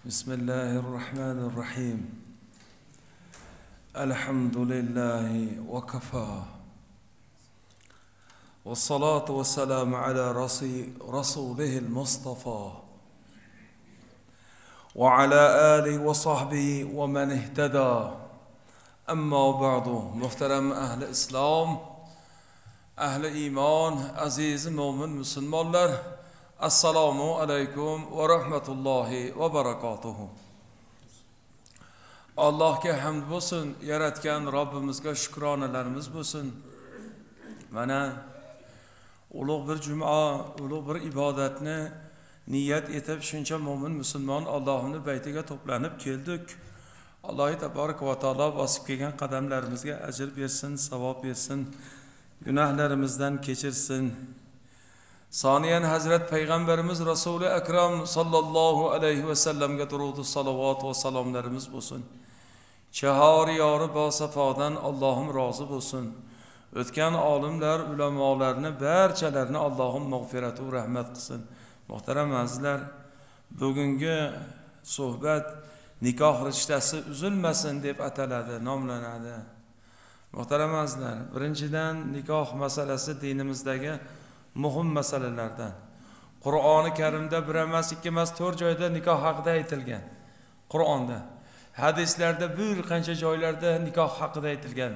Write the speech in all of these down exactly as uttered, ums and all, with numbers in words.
بسم الله الرحمن الرحيم الحمد لله وكفى والصلاة والسلام على رسوله المصطفى وعلى آله وصحبه ومن اهتدى أما بعد محترم أهل إسلام أهل إيمان عزيز مؤمن مسلمان Assalomu alaykum va rahmatullohi va barakatuhu. Allohga hamd bo'lsin, yaratgan Robbimizga shukronalarimiz bo'lsin. Mana ulug' bir juma, ulug' bir ibodatni niyat etib shuncha mo'min musulmon Allohning baytiga to'planib keldik. Alloh taborak va taolo bosib kelgan qadamlarimizga ajr bersin, savob bersin, gunohlarimizdan kechirsin. Soniyan Hazrat Peygamberimiz Resul-i Ekrem sallallahu aleyhi ve sellem'ge durudu salavat ve salamlarımız bulsun. Çehari yarı basafadan Allah'ım razı bulsun. Ötken alimler, ulemalarını, berçelerini Allah'ım mağfiret ve rahmet kılsın. Muhterem azizler, bugünkü sohbet nikah riştesi üzülmesin deyip ataladı, nomlanadı. Muhterem azizler, birinciden nikah meselesi dinimizdeki muhim meselelerden. Kur'an-ı Kerim'de bir emas, iki emas, to'rt joyda nikoh haqida aytilgan. Qur'onda, hadislerde bir qancha joylarda nikoh haqida aytilgan.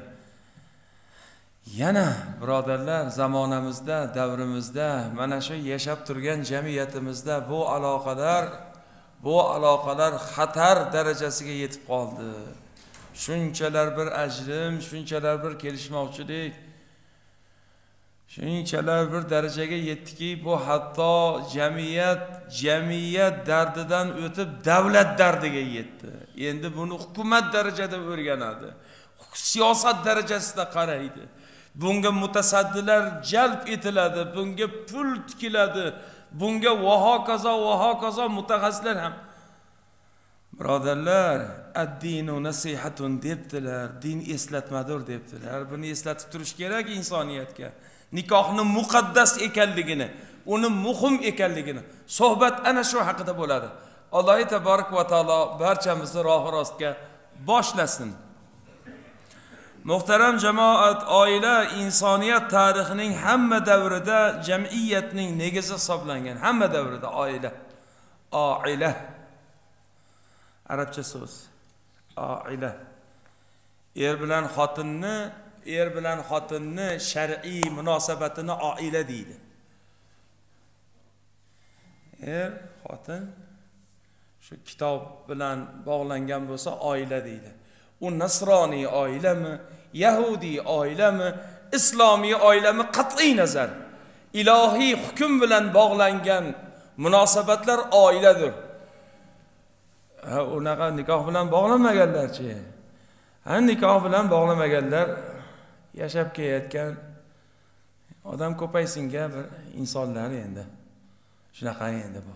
Yana birodarlar, zamonamizda, davrimizda, mana shu yashab turgan jamiyatimizda bu aloqalar, bu aloqalar xatar darajasiga yetib qoldi. Shunchalar bir ajrim, shunchalar bir kelishmovchilik, shunchalar bir darajaga yetdiki, bu hatto jamiyat, jamiyat dardidan o'tib davlat dardiga yetdi. Endi buni hukumat darajada o'rganadi. Siyosat darajasida qaraydi. Bunga mutasaddilar jalb etiladi, bunga pul tikiladi, bunga va hokazo va hokazo mutaxassislar ham. Birodarlar, ad-dinu nasihatun debdilar, din eslatmadir debdilar. Buni eslatib turish kerak insoniyatga. Nikohning muqaddas ekanligini, uni muhim ekanligini, suhbat ana shu haqida bo'ladi. Alloh taborak va taolo barchamizni rohi rostga boshlasin. Muhtaram jamoat, oila insoniyat tarixining hamma davrida jamiyatning negizi hisoblangan. Hamma davrida oila. Oila. Arabcha so'z. Oila. Er bilan xotinni er bilan xotinni shar'iy munosabatini oila deydi. Er, xotin shu kitob bilan bog'langan bo'lsa oila deydi. U nasroniy oilami, yahudi oilami, islomiy oilami qat'iy nazar ilohiy hukm bilan bog'langan munosabatlar oiladir. Ha, unaqa nikoh bilan bog'lanmaganlarchi? Ha, nikoh bilan bog'lamaganlar yashab kelayotgan odam ko'paysinga bir insonlar endi. Shunaqa endi bu.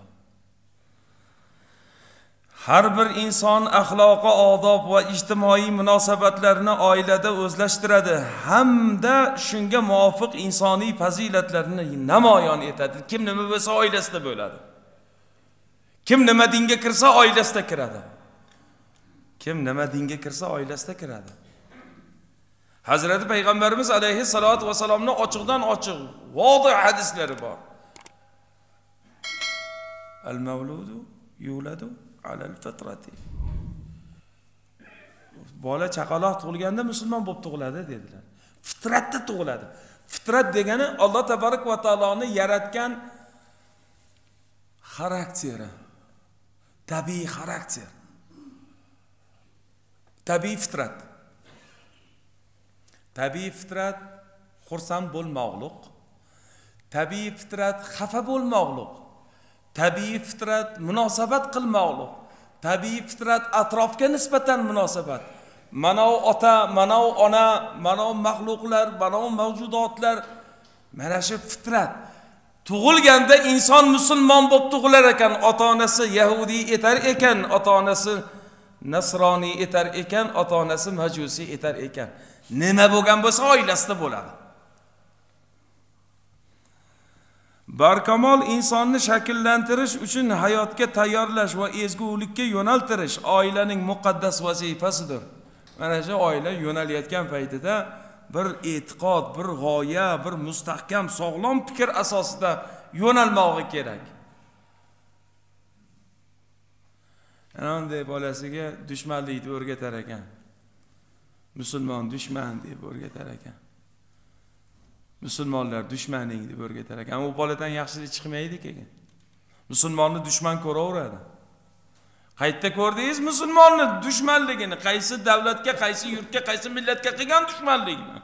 Har bir inson axloqi, odob va ijtimoiy munosabatlarni oilada o'zlashtiradi hamda shunga muvofiq insoniy fazilatlarni namoyon etadi. Kim nima bo'lsa oilasida bo'ladi. Kim nima dinga kirsa oilasida kiradi. Kim nima dinga kirsa oilasida kiradi. Hazreti Peygamberimiz aleyhissalatu vesselam'ın ochiqdan ochiq vodi hadislari bor. El-mevludu yuladu alal fitrati. Bola chaqaloq tug'ilganda musulmon bo'lib tug'iladi dedilar. Fitratda tug'iladi. Fitrat degani Alloh taborak va taoloning yaratgan xarakteri. Tabiiy xarakter. Tabiiy fitrat. Tabiiy fitrat xursand bo'lmoqlik. Tabiiy fitrat xafa bo'lmoqlik. Tabiiy fitrat munosabat qilmoqlik. Tabiiy fitrat atrofga nisbatan munosabat. Mana ota, mana ona, mana maxluqlar, mana mavjudotlar, mana shu fitrat. Tug'ilganda inson musulmon bo'lib tug'ilar ekan, ota-onasi yahudi etar ekan, ota-onasi nasroniy etar ekan, ota-onasi majusi etar ekan. Nima bo'lgan bo'lsa oilasida bo'ladi. Barkamol insonni shakllantirish uchun hayotga tayyorlash va ezgulikka yo'naltirish oilaning muqaddas vazifasidir. Mana shu oila yo'nalayotgan paytida bir e'tiqod, bir g'oya, bir mustahkam, sog'lom fikr asosida yo'nalmoqi kerak. Ananday bolasiga dushmanlikni o'rgatar ekan. Musulmon dushman deb o'rgatar ekan. Musulmonlar dushmaning deb o'rgatar ekan. U boladan yaxshilik chiqmaydi keyin. Musulmonni dushman ko'raveradi. Qayerda ko'rdingiz musulmonni dushmanligini? Qaysi davlatga, qaysi yurtga, qaysi millatga qilgan dushmanligini?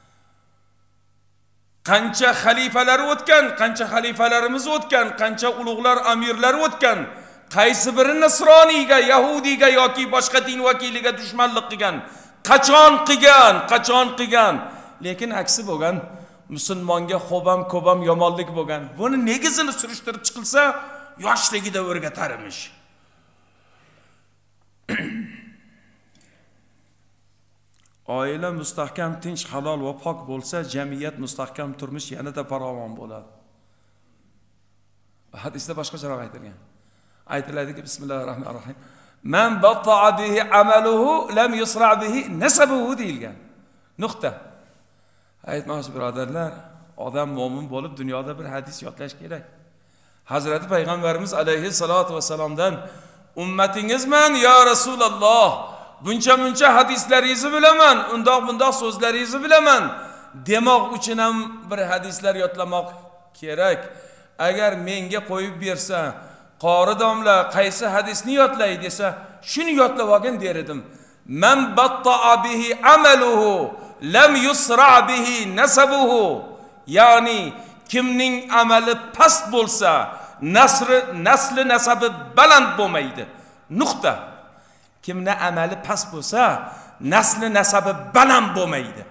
Qancha xalifalar o'tgan, qancha xalifalarimiz o'tgan, qancha ulug'lar, amirlar o'tgan. Qaysi biri nasroniyga, yahudiyga yoki boshqa din vakiliga dushmanlik qilgan? Qachon qilgan? Qachon qilgan? Lekin aksi bo'lgan, musulmonga xo'bam ko'bam yomonlik bo'lgan. Buni negizini surishtirib chiqilsa, yoshligida o'rgatarmish. Oila mustahkam, tinch, halol va pok bo'lsa, jamiyat mustahkam, turmush yanada farovon bo'ladi. Hadisda boshqacharoq aytilgan. Aytiladiki, bismillahirrohmanirrohim. Man batta'a bihi amaluhu lam yusra' bihi nasabuhu deyilgan. Nuqta. Aytmoqchi birodarlar, odam mo'min bo'lib dunyoda bir hadis yodlash kerak. Hazrati Payg'ambarimiz alayhissalatu vassalomdan ummatingizman ya Rasululloh, buncha-buncha hadislaringizni bilaman, undoq-bundoq so'zlaringizni bilaman demoq uchun ham bir hadislar yodlamoq kerak. Agar menga qo'yib bersa, qori domla qaysi hadisni yodlay desa, shuni yodlab olgin der edim. Man batta'a bihi amaluhu lam yusra' bihi nasabuhu. Ya'ni kimning amali past bo'lsa, nasri nasli nasabi baland bo'lmaydi. Nuqta. Kimning amali past bo'lsa, nasli nasabi baland bo'lmaydi.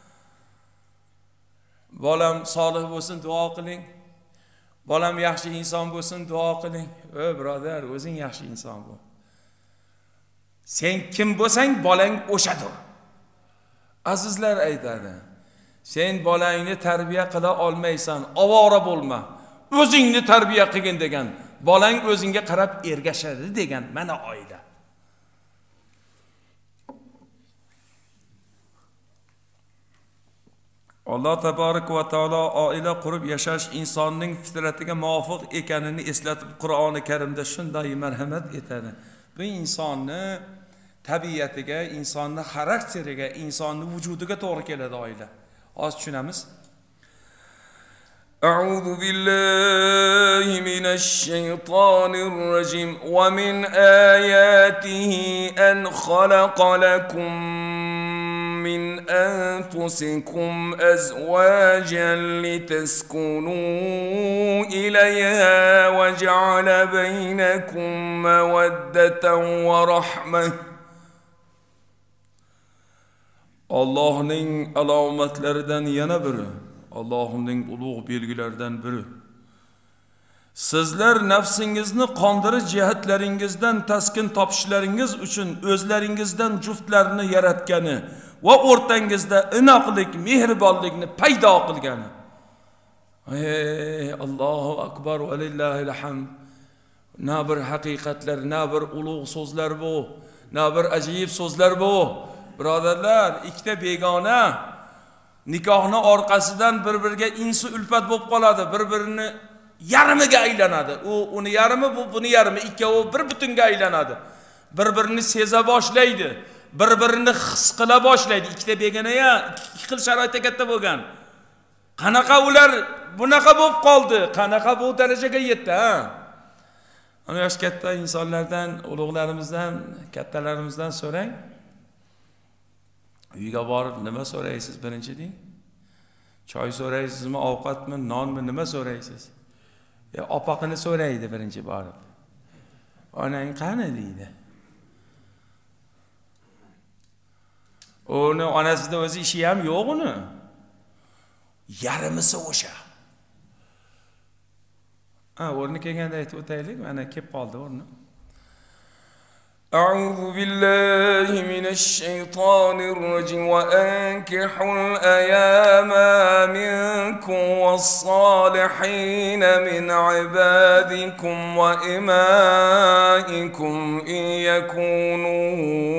Bolam solih bo'lsin, duo qiling. Bolam yaxshi inson bo'lsin, duo qiling. Ey birodar, o'zing yaxshi inson bo'l. Sen kim bo'lsang, bolang o'shadir. Azizlar aytadi. Sen bolangni tarbiya qila olmaysan, ovora bo'lma. O'zingni tarbiya qilgin degan. Bolang o'zingga qarab ergashadi degan. Mana oila. Alloh taborak va taolo oila qurib yashash insonning fitratiga muvofiq ekanini eslatib Qur'oni Karimda shunday marhamat etadi. Bu insonni tabiatiga, insonning xarakteriga, insonning vujudiga to'g'ri keladi oila. Hozir tushunamiz. A'udhu billahi minash shaytonir rajim. Va min ayatihi an khalaqa lakum min anfusikum azwajan litaskunu ilayha wa ja'ala baynakum mawaddatan wa rahmah. Allohning alomatlaridan yana biri, Allohning ulug' belgilaridan biri. Sizlar nafsingizni qondirish jihatlaringizdan taskin topishlaringiz uchun o'zlaringizdan juftlarni yaratgani va o'rtangizda inoqlik, mehribonlikni paydo qilgani. Ey Allohu akbar va lillahil hamd. Na bir haqiqatlar, na bir ulug' so'zlar bu, na bir ajib so'zlar bu. Birodarlar, ikkita begona nikohni orqasidan bir-biriga insi ulfat bo'lib qoladi, bir-birini yarmiga aylanadi. U uni yarmi, bu buni yarmi, ikkovi bir butunga aylanadi. Bir-birini seza boshlaydi, bir-birini his qila boshlaydi. Ikkita begona-ya ikki xil sharoitda katta bo'lgan. Qanaqa ular bunaqa bo'lib qoldi? Qanaqa bu darajaga yetdi, ha? Ana yosh katta insonlardan, ulug'larimizdan, kattalarimizdan so'rang. Uyga borib nima so'raysiz birinchi deng? Choy so'raysizmi, ovqatmi, nonmi, nima so'raysiz? Ya opaqini so'raydi birinchi borib. Onang qani deydi. Uni onasida o'zi ishi ham yo'q uni. Yarmisi o'sha. Ha, o'rni kelganda aytib o'taylik, mana kelib qoldi o'rni. أعوذ بالله من الشيطان الرجيم وأنكحوا الأيام منكم والصالحين من عبادكم وإمائكم إن يكونوا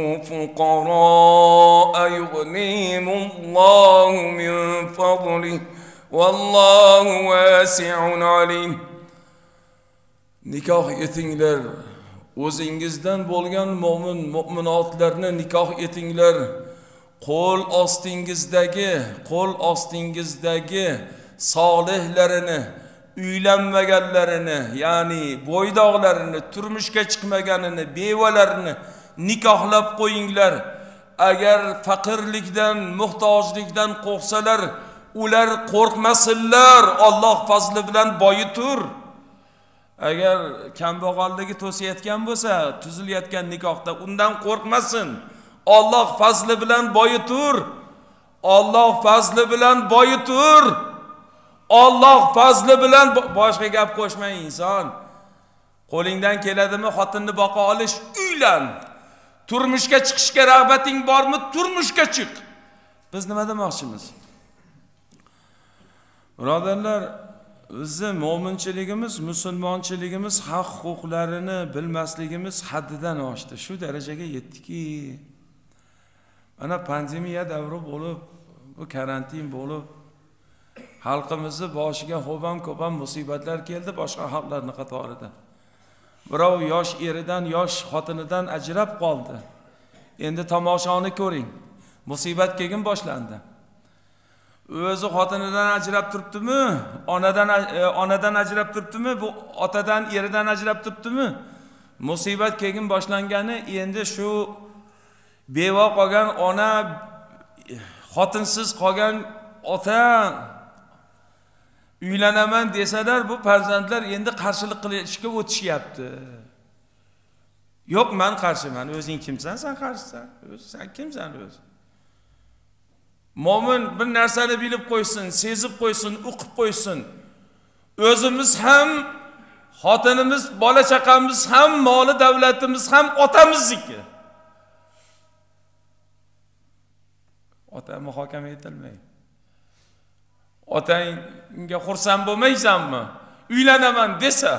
فقراء يغنيهم الله من فضله والله واسع عليم. Nikoh etinglar, o'zingizdan bo'lgan mo'min mu'minotlarni nikoh etinglar. Qo'l ostingizdagi, qo'l ostingizdagi solihlarini, uylanmaganlarini, ya'ni bo'ydoqlarini, turmushga chiqmaganini, bevalarini nikohlab qo'yinglar. Agar faqirlikdan, muhtojlikdan qo'rqsalar, ular qo'rqmasinlar. Alloh fazli bilan boyitur. Agar kambag'alligi to'sayotgan bo'lsa, tuzilayotgan nikohda undan qo'rqmasin. Alloh fazli bilan boyitur. Alloh fazli bilan boyitur. Alloh fazli bilan boshqa gap qo'shmang inson. Qo'lingdan keladimi xotinni boqa olish, uylan. Turmushga chiqishga rag'bating bormi? Turmushga chiq. Biz nima demoqchimiz? Birodarlar, bizim mo'minchiligimiz, musulmonchiligimiz haq huquqlarini bilmasligimiz haddidan oshdi. Shu darajaga yetdiki, mana pandemiya davri bo'lib, bu karantin bo'lib, xalqimizni boshiga xo'bam ko'pam musibatlar keldi boshqa xalqlarning qatorida. Birov yosh eridan, yosh xotinidan ajrab qoldi. Endi tomoshani ko'ring. Musibat kelgin boshlandi. O'zi xotinidan ajrab turibdimi? Onadan onadan ajrab turibdimi? Bu otadan, eridan ajrab turibdimi? Musibat kelgin boshlangani endi shu beva qolgan ona, xotinsiz qolgan ota uylanaman desalar, bu farzandlar endi qarshilik qilishga o'tishyapti. Yo'q, men qarshiman. O'zing kimsan? Sen qarshisan. O'zi sen kimsan o'zi? Mo'min bir narsani bilib qo'ysin, sezib qo'ysin, o'qib qo'ysin. O'zimiz ham, xotinimiz, bola chaqamiz ham, moli davlatimiz ham otamizniki. Ota muhokama etilmaydi. Otangga xursand bo'lmaysanmi? Uylanaman desa,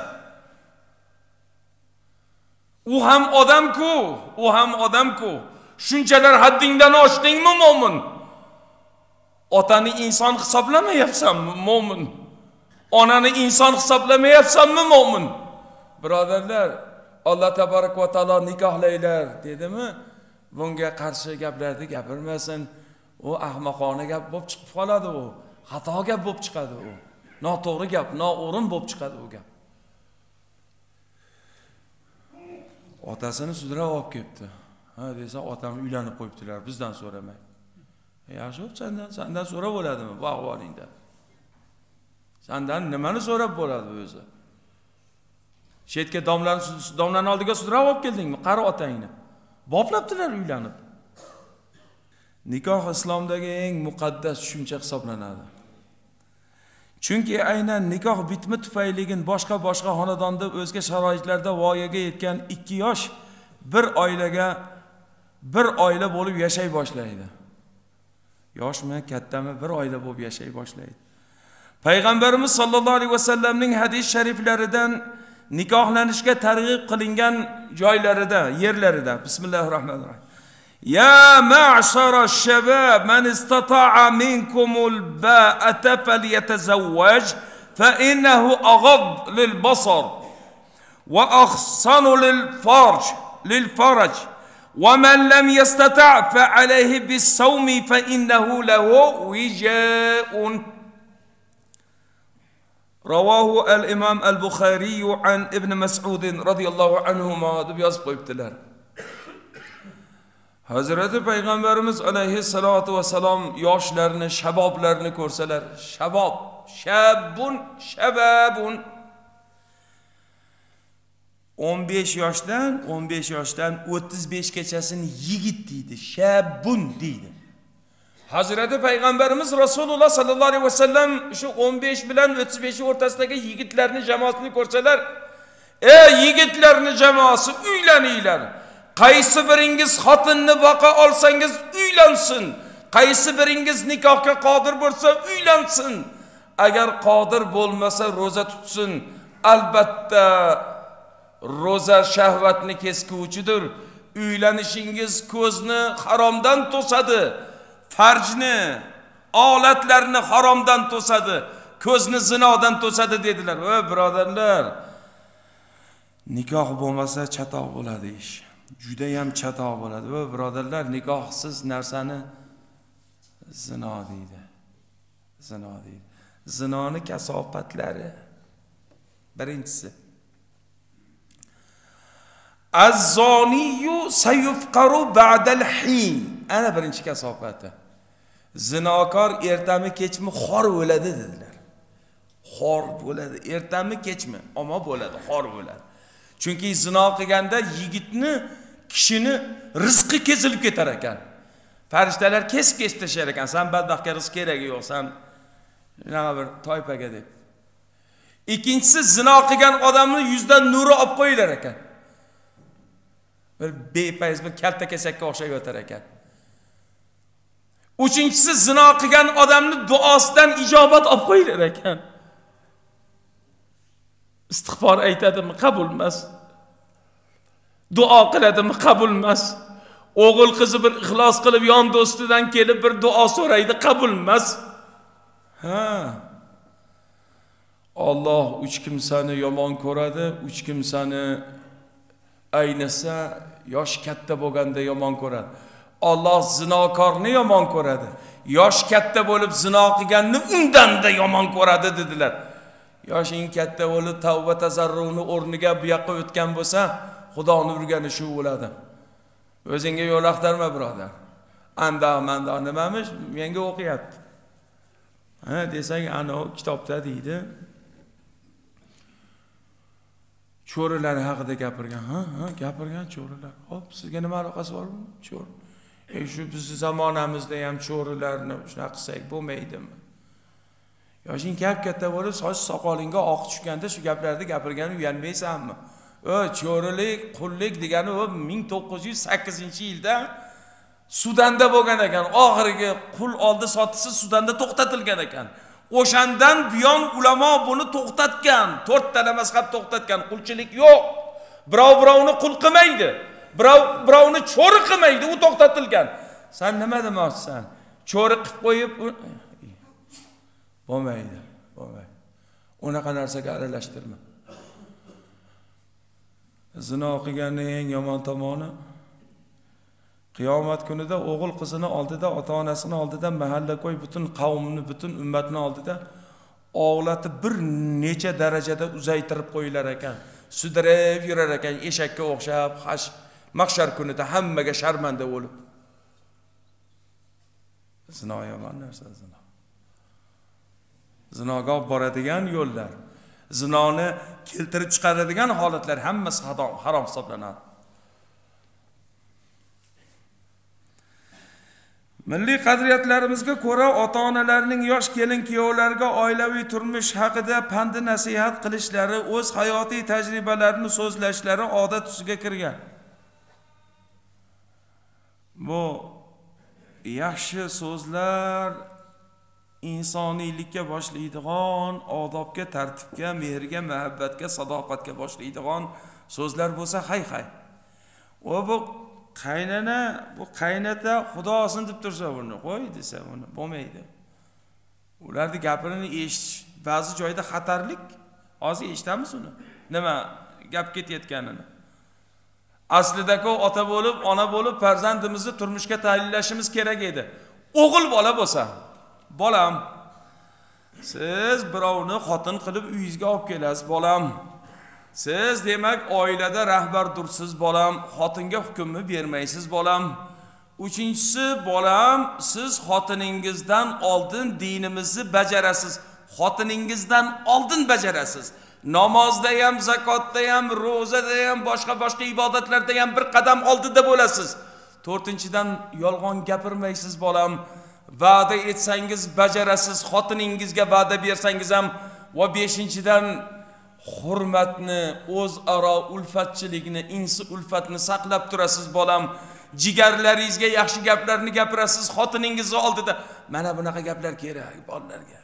u ham odam-ku, u ham odam-ku. Shunchalar haddingdan oshdingmi mo'min? Otani inson hisoblamayapsanmi mo'min? Onani inson hisoblamayapsanmi mo'min? Birodarlar, Alloh tabarak va taolo nikohlaylar dedimi? Bunga qarshi gaplarni gapirmasin. U ahmoqona gap bo'lib chiqib qoladi u. Xato gap bo'lib chiqadi u. Noto'g'ri gap, noo'rin bo'lib chiqadi u gap. Otasini sudrab olib kelibdi. Ha desa, otam uylanib qo'yibdilar, bizdan so'ramay. Yaxshi, sendan, sendan so'rab bo'ladimi bu ahvolingda? Sendan nimani so'rab bo'ladi o'zi? Chetga domlani domlaning oldiga sudrab olib keldingmi? Qari otangni. Boplabdilar uylanib. Nikoh islomdagi eng muqaddas tushuncha hisoblanadi. Chunki aynan nikoh bitmi tufayligin boshqa-boshqa xonadonda o'zga sharoitlarda voyaga yetgan ikki yosh bir oilaga bir oila bo'lib yashay boshlaydi. Yoshmi, kattami bir oila bo'lib yashay boshlaydi. Payg'ambarimiz sollallohu alayhi vasallamning hadis shariflaridan nikohlanishga targ'ib qilingan joylarida, yerlarida Bismillahirrohmanirrohim. Ya ma'shara ash-shabab man istata'a minkumul ba'ata falyatazawwaj fa innahu aghad lil basar wa ahsanu lil farj lil farj wa man lam yastata' fa alayhi bis sawmi fa innahu lahu wija'un. Rawahu al-Imam al-Bukhari an Ibn Mas'ud radhiyallahu anhuma deb yozib qo'yibdilar. Hazrati Payg'ambarimiz alayhissalatu vassalam yoshlarni, shaboblarni ko'rsalar, shabob, shabbun, shababun o'n besh yoshdan, o'n besh yoshdan o'ttiz besh gachasini yigit deydi, shabbun deydi. Hazrati Payg'ambarimiz Rasululloh sallallohu alayhi vasallam shu o'n besh bilan o'ttiz besh o'rtasidagi yigitlarni jamoasini ko'rsalar, ey yigitlarni jamoasi, uylaninglar. Qaysi biringiz xotinni boqa olsangiz uylansin. Qaysi biringiz nikohga qodir bo'lsa uylansin. Agar qodir bo'lmasa roza tutsin. Albatta roza shahvatni keskuvchidir. Uylanishingiz ko'zni haromdan to'sadi. Farjni, olatlarni haromdan to'sadi. Ko'zni zinodan to'sadi dedilar. Voy birodarlar, nikoh bo'lmasa chatoq bo'ladi ish. Juda ham chatoq bo'ladi. Voy birodarlar, nikohsiz narsani zino deydi. Zino deydi. Zinoni kasofatlari. Birinchisi, Az-zoniyu sayufqaru ba'dal hin. Ana birinchi kasofati. Zinokor ertami kechmi xor bo'ladi dedilar. Xor bo'ladi. Ertami kechmi, ammo bo'ladi, xor bo'ladi. Chunki zino qilganda yigitni, kishini rizqi kesilib ketar ekan. Farishtalar kesib-kesib tashlar ekan. Sen badbaxtga rizq keragi yo'q, sen shunaqa bir toypaga deb. Ikkinchisi, zino qilgan odamni yuzdan nuri olib qo'yilar ekan. Bir bepayz bir kalta kesakka o'xshab yotar ekan. Uchinchisi, zino qilgan odamni duosidan ijobat olib qo'yilar ekan. Istig'for aytadimi, qabul emas. Duo qiladimi, qabul emas. O'g'il qizi bir ixlos qilib yon do'stidan kelib bir duo so'raydi, qabul emas. Ha. Alloh uch kimsani yomon ko'radi, uch kimsani aynasa yosh katta bo'lganda yomon ko'radi. Alloh zinokorni yomon ko'radi. Yosh katta bo'lib zino qilganni undan-da yomon ko'radi dedilar. Yoshing katta bo'lib tavba tazarruni o'rniga bu yoqqa o'tgan bo'lsa, Xudoni urgani shu bo'ladi. O'zingga yo'l axtarma birodar. Andoq mandoq nimamish menga o'qiyapti. Ha desang, ana kitobda deydi. Cho'rilar haqida gapirgan. Ha, ha, gapirgan cho'rilar. Hop, sizga nima aloqasi bor bu? Cho'r. Ey shu bizning zamonamizda ham cho'rilarni shunaqa qilsak bo'lmaydimi? Yoshing kap katta bo'lib, soch soqolingga oq tushganda shu gaplarni gapirganni uyalmaysanmi? O, cho'rilik, qullik degani o ming to'qqiz yuz sakkizinchi yilda Sudanda bo'lgan ekan. Oxirgi qul oldi sotisi Sudanda to'xtatilgan ekan. O'shandan buyon ulamo buni to'xtatgan. to'rtta mazhab to'xtatgan. Qulchilik yo'q. Birov birovni qul qilmaydi. Birov birovni cho'ri qilmaydi, u to'xtatilgan. Sen nima demoqchisan? Cho'ri qilib qo'yib bo'lmaydi, bo'lmaydi. Unaqa narsaga aralashtirma. Zino qilganning eng yomon tomoni qiyomat kunida o'g'il qizini oldida, ota-onasini oldida, mahalla ko'y butun qavmni, butun ummatni oldida og'latib bir necha darajada uzaytirib qo'yilar ekan. Sudrab yurar ekan, eshakka o'xshab, hash mahshar kunida hammaga sharmanda bo'lib. Zino yomon narsa, zino. Zinoga olib boradigan yo'llar, zinoni keltirib chiqaradigan holatlar hammasi harom hisoblanadi. Milliy qadriyatlarimizga ko'ra ota-onalarning yosh kelin-kuyovlarga oilaviy turmush haqida pand nasihat qilishlari, o'z hayotiy tajribalarini so'zlashlari odat tusiga kirgan. Bu yaxshi so'zlar insoniylikka boshlaydigan, odobga, tartibga, mehrga, muhabbatga, sadoqatga boshlaydigan so'zlar bo'lsa, hay-hay. O bu qaynana, bu qaynata xudosin deb tursa buni qo'y desa, buni bo'lmaydi. Ularning gapirini eshitish ba'zi joyda xatarlik. Hozir eshitamiz uni. Nima gap ketayotganini. Aslida-ku ota bo'lib, ona bo'lib farzandimizni turmushga tayyorlashimiz kerak edi. O'g'il bola bo'lsa, bolam, siz birovni xotin qilib uyingizga olib kelasiz, bolam. Siz demak oilada rahbardursiz, bolam. Xotinga hukmni bermaysiz, bolam. Uchinchisi, bolam, siz xotiningizdan oldin dinimizni bajarasiz. Xotiningizdan oldin bajarasiz. Namozda ham, zakotda ham, ro'zada ham, boshqa-boshqa ibodatlarda ham bir qadam oldida bo'lasiz. To'rtinchidan, yolg'on gapirmaysiz, bolam. Va'da etsangiz bajarasiz, xotiningizga va'da bersangiz ham. Va beshinchidan, hurmatni, o'zaro ulfatchilikni, insi ulfatni saqlab turasiz bolam. Jigarlaringizga yaxshi gaplarni gapirasiz xotiningiz oldida. Mana bunaqa gaplar kerak bolalarga.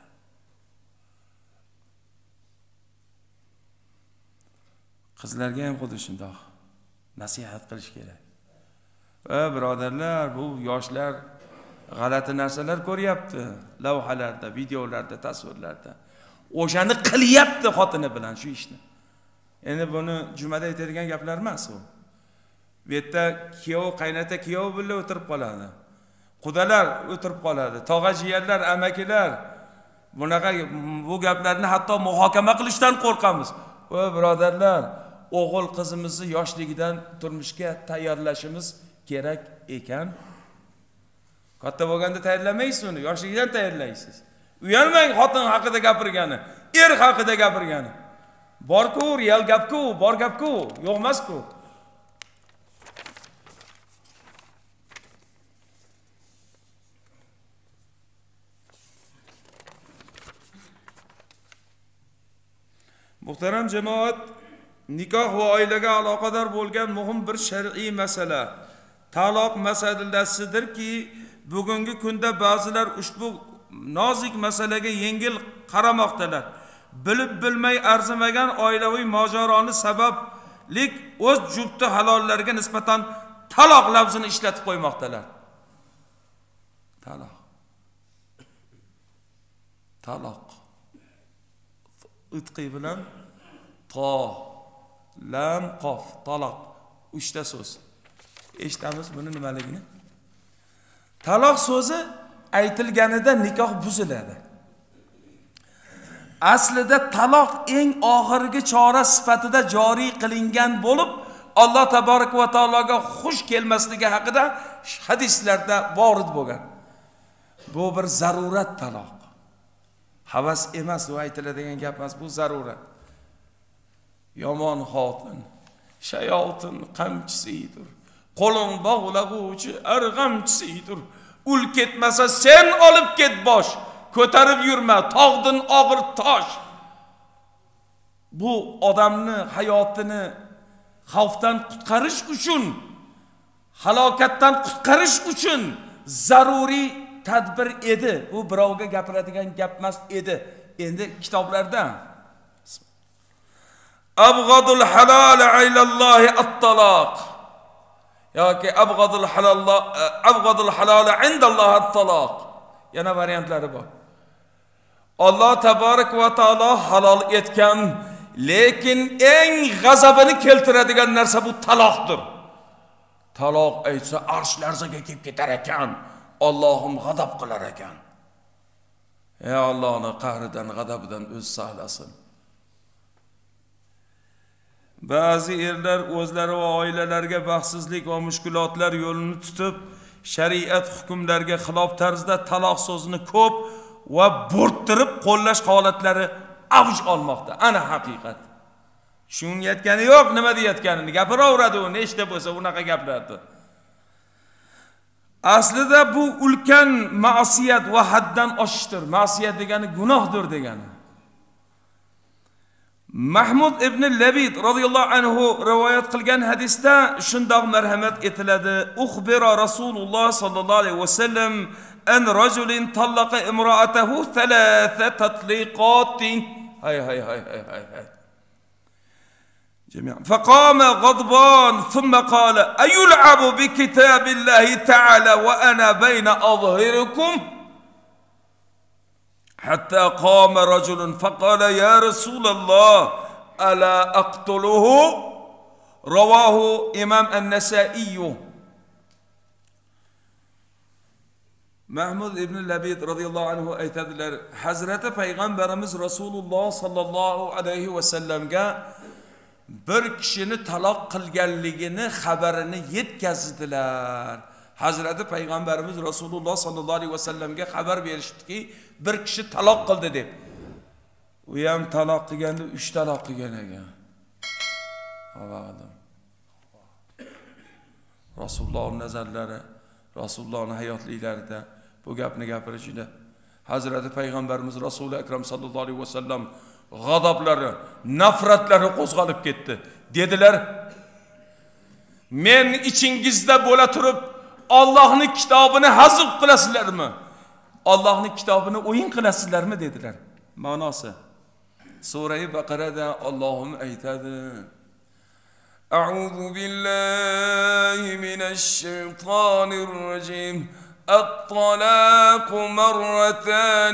Qizlarga ham xuddi shundoq nasihat qilish kerak. Va birodarlar, bu yoshlar g'alati narsalar ko'ryapti, lavhalarda, videolarda, tasvirlarda. O'shani qilyapti xotini bilan shu ishni. Endi buni jumada aytadigan gaplar emas u. Bu yerda kuyov, qaynota kuyov bilan o'tirib qoladi. Qudalar o'tirib qoladi, tog'a-jiyanlar, amakilar. Bunaqa bu gaplarni hatto muhokama qilishdan qo'rqamiz. Va birodarlar, o'g'il qizimizni yoshligidan turmushga tayyorlashimiz kerak ekan. Katta bo'lganda tayyorlamaysiz uni, yoshligidan tayyorlaysiz. Uyalmang xotin haqida gapirgani, er haqida gapirgani. Bor-ku, real gap-ku, bor gap-ku, yo'q emas-ku. Muhtaram jamoat, nikoh va oilaga aloqador bo'lgan muhim bir shar'iy masala taloq masalasidirki, bugungi kunda ba'zilar ushbu nozik masalaga yengil qaramoqdalar. Bilib bilmay arzimagan oilaviy mojaroni sabablik o'z jufti halollarga nisbatan taloq lafzini ishlatib qo'ymoqdalar. Taloq. Taloq. Itqi bilan to, lam, qof, taloq. Uchta so'z. Eshitamiz buni nimaligini? Taloq so'zi aytilganida nikoh buziladi. Aslida taloq eng oxirgi chora sifatida joriy qilingan bo'lib, Alloh taborak va taologa xush kelmasligi haqida hadislarda vorid bo'lgan. Bu bir zarurat taloq. Havas emas, u aytiladigan gap emas, bu zarurat. Yomon xotin, shayotin qamchisidir. Qo'ling bog'lag'uvchi arg'amchisidir. Ul ketmasa sen olib ket bosh. Ko'tarib yurma, tog'din og'ir tosh. Bu odamni hayotini xavfdan qutqarish uchun, halokatdan qutqarish uchun zaruriy tadbir edi. Bu birovga gapiradigan gap emas edi. Endi kitoblarda abghadul halal ilallohi at-taloq yoki abghadul halal abghadul halal indallohi at-taloq. Yana variantlari bor. Alloh taborak va taolo halol etgan, lekin eng g'azabini keltiradigan narsa bu taloqdir. Taloq aytsa arsh larzaga kelib ketar ekan, Allohim g'azab qilar ekan. Ey Allohning qahridan, g'adabidan o'z saqlasin. Ba'zi erlar o'zlari va oilalariga baxtsizlik va mushkulotlar yo'lini tutib, shariat hukmlariga xilof tarzda taloq so'zini ko'p va bo'rttirib qo'llash holatlari avj olmoqda. Ana haqiqat. Shuni aytgani yo'q, nima deyotganini gapiraveradi u, nechta bo'lsa unaqa gaplardi. Aslida bu ulkan ma'siyat va haddan oshishdir. Ma'siyat degani gunohdir degani. Mahmud ibn Labid radhiyallohu anhu rivoyat qilgan hadisda shundoq marhamat etiladi. Ukhbira Rasululloh sallallohu alayhi vasallam an rajulin talaqa imra'atahu thalatha tatliqatin. Hay hay hay hay hay. جميعا فقام غضبان ثم قال أيلعب بكتاب الله تعالى وأنا بين أظهركم حتى قام رجل فقال يا رسول الله ألا أقتله رواه إمام النسائي. Mahmud ibn Labid radhiyallohu anhu aytadilar, Hazrati Payg'ambarimiz Rasululloh sallallohu alayhi va sallamga bir kishini taloq qilganligini xabarini yetkazdilar. Hazrati Payg'ambarimiz Rasululloh sallallohu alayhi va sallamga xabar berishdiki, bir kishi taloq qildi deb. U ham taloq qilganda uch taloq qilgan ekan. Allohim. Rasulullohning nazarlari, Rasulullohning hayotliklarida bu gapni gapirishida Hazrati Payg'ambarimiz Rasul akram sallallohu alayhi va sallam g'azablari nafratlari qo'zg'alib ketdi. Dedilar: "Men ichingizda bo'la turib Allohning kitobini hazf qilasizlarmi? Allohning kitobini o'yin qilasizlarmi?" dedilar. Ma'nosi Sura-i Baqarada Allohim aytadi: A'udhu billahi minash shaytonir rojim. الطلاق مرتان